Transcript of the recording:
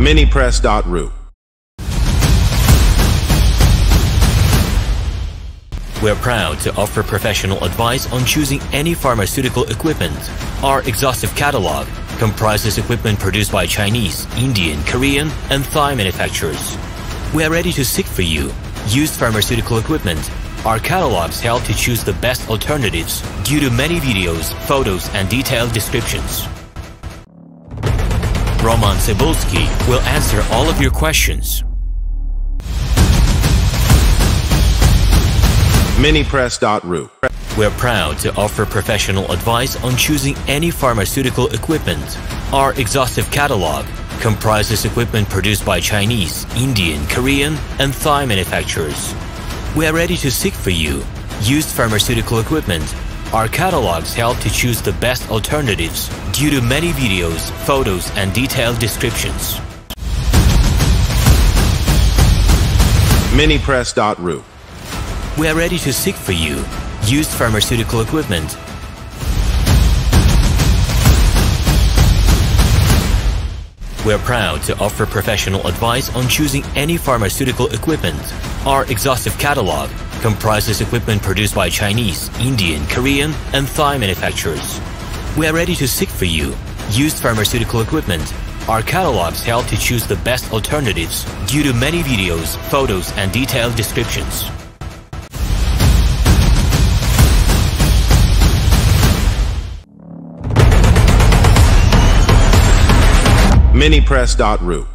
Minipress.ru. We're proud to offer professional advice on choosing any pharmaceutical equipment. Our exhaustive catalog comprises equipment produced by Chinese, Indian, Korean, and Thai manufacturers. We are ready to seek for you used pharmaceutical equipment. Our catalogs help to choose the best alternatives due to many videos, photos, and detailed descriptions. RomanTsibulsky will answer all of your questions. Minipress.ru. We're proud to offer professional advice on choosing any pharmaceutical equipment. Our exhaustive catalog comprises equipment produced by Chinese, Indian, Korean, and Thai manufacturers. We are ready to seek for you used pharmaceutical equipment. Our catalogs help to choose the best alternatives due to many videos, photos, and detailed descriptions. Minipress.ru. We are ready to seek for you used pharmaceutical equipment. We're proud to offer professional advice on choosing any pharmaceutical equipment. Our exhaustive catalog comprises equipment produced by Chinese, Indian, Korean, and Thai manufacturers. We are ready to seek for you used pharmaceutical equipment. Our catalogs help to choose the best alternatives due to many videos, photos, and detailed descriptions. Minipress.ru.